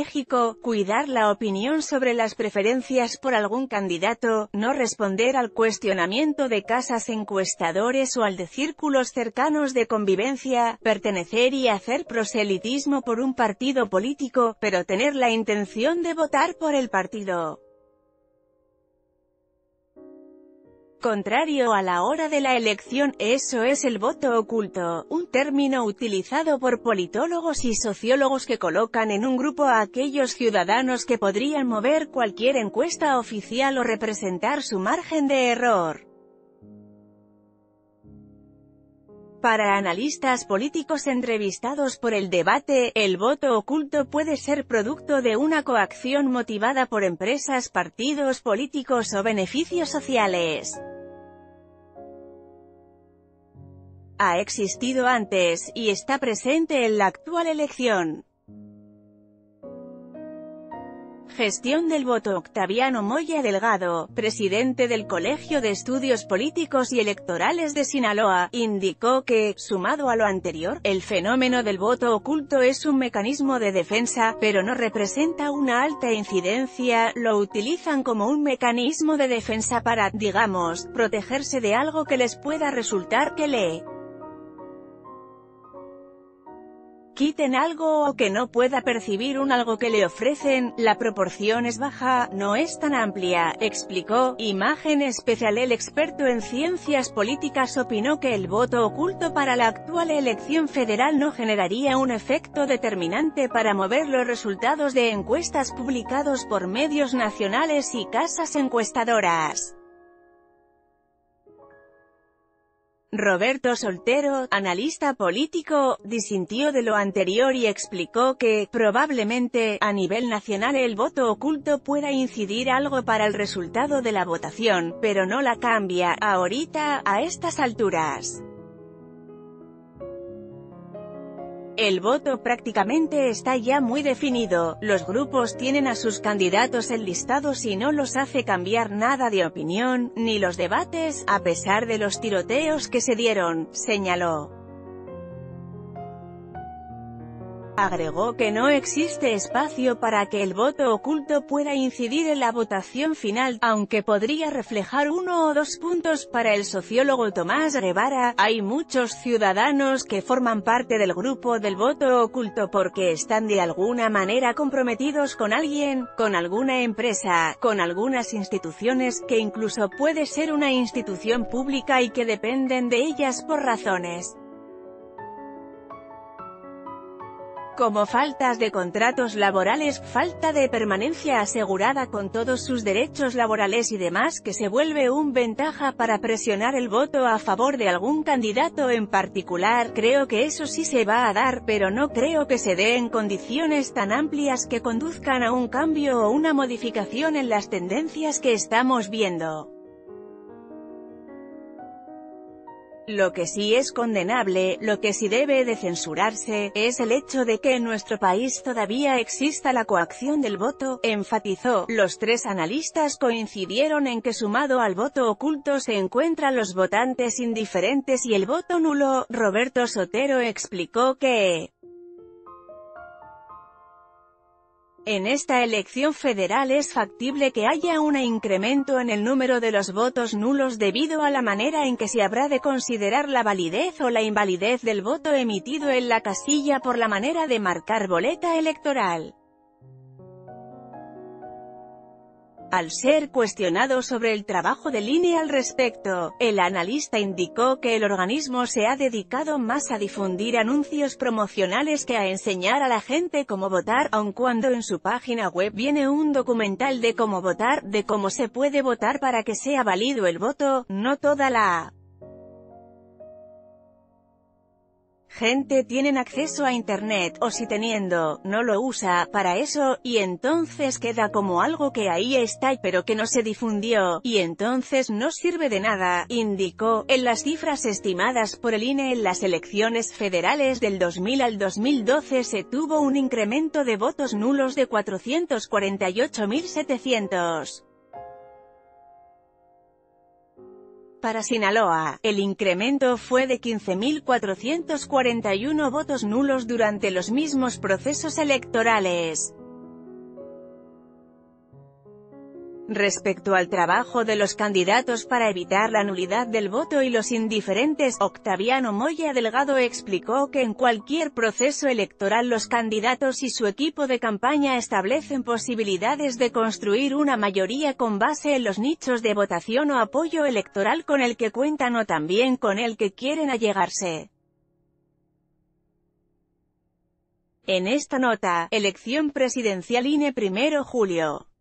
México, cuidar la opinión sobre las preferencias por algún candidato, no responder al cuestionamiento de casas encuestadores o al de círculos cercanos de convivencia, pertenecer y hacer proselitismo por un partido político, pero tener la intención de votar por el partido contrario a la hora de la elección. Eso es el voto oculto, un término utilizado por politólogos y sociólogos que colocan en un grupo a aquellos ciudadanos que podrían mover cualquier encuesta oficial o representar su margen de error. Para analistas políticos entrevistados por El Debate, el voto oculto puede ser producto de una coacción motivada por empresas, partidos políticos o beneficios sociales. Ha existido antes, y está presente en la actual elección. Gestión del voto. Octaviano Moya Delgado, presidente del Colegio de Estudios Políticos y Electorales de Sinaloa, indicó que, sumado a lo anterior, el fenómeno del voto oculto es un mecanismo de defensa, pero no representa una alta incidencia. Lo utilizan como un mecanismo de defensa para, digamos, protegerse de algo que les pueda resultar que le quiten algo o que no pueda percibir un algo que le ofrecen. La proporción es baja, no es tan amplia, explicó. Imagen especial. El experto en ciencias políticas opinó que el voto oculto para la actual elección federal no generaría un efecto determinante para mover los resultados de encuestas publicados por medios nacionales y casas encuestadoras. Roberto Soltero, analista político, disintió de lo anterior y explicó que, probablemente, a nivel nacional el voto oculto pueda incidir algo para el resultado de la votación, pero no la cambia, ahorita, a estas alturas. El voto prácticamente está ya muy definido, los grupos tienen a sus candidatos enlistados y no los hace cambiar nada de opinión, ni los debates, a pesar de los tiroteos que se dieron, señaló. Agregó que no existe espacio para que el voto oculto pueda incidir en la votación final, aunque podría reflejar 1 o 2 puntos. Para el sociólogo Tomás Guevara, hay muchos ciudadanos que forman parte del grupo del voto oculto porque están de alguna manera comprometidos con alguien, con alguna empresa, con algunas instituciones, que incluso puede ser una institución pública y que dependen de ellas por razones como faltas de contratos laborales, falta de permanencia asegurada con todos sus derechos laborales y demás, que se vuelve un ventaja para presionar el voto a favor de algún candidato en particular. Creo que eso sí se va a dar, pero no creo que se dé en condiciones tan amplias que conduzcan a un cambio o una modificación en las tendencias que estamos viendo. Lo que sí es condenable, lo que sí debe de censurarse, es el hecho de que en nuestro país todavía exista la coacción del voto, enfatizó. Los tres analistas coincidieron en que sumado al voto oculto se encuentran los votantes indiferentes y el voto nulo. Roberto Soltero explicó que en esta elección federal es factible que haya un incremento en el número de los votos nulos debido a la manera en que se habrá de considerar la validez o la invalidez del voto emitido en la casilla por la manera de marcar boleta electoral. Al ser cuestionado sobre el trabajo del INE al respecto, el analista indicó que el organismo se ha dedicado más a difundir anuncios promocionales que a enseñar a la gente cómo votar, aun cuando en su página web viene un documental de cómo votar, de cómo se puede votar para que sea válido el voto. No toda la gente tienen acceso a internet, o si teniendo, no lo usa para eso, y entonces queda como algo que ahí está pero que no se difundió, y entonces no sirve de nada, indicó. En las cifras estimadas por el INE en las elecciones federales del 2000 al 2012 se tuvo un incremento de votos nulos de 448.700. Para Sinaloa, el incremento fue de 15.441 votos nulos durante los mismos procesos electorales. Respecto al trabajo de los candidatos para evitar la nulidad del voto y los indiferentes, Octaviano Moya Delgado explicó que en cualquier proceso electoral los candidatos y su equipo de campaña establecen posibilidades de construir una mayoría con base en los nichos de votación o apoyo electoral con el que cuentan o también con el que quieren allegarse. En esta nota, elección presidencial INE 1 julio.